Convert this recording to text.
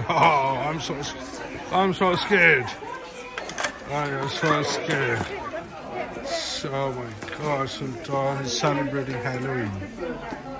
Oh, I'm so scared. I am so scared. Oh my gosh, Sultan is celebrating Halloween.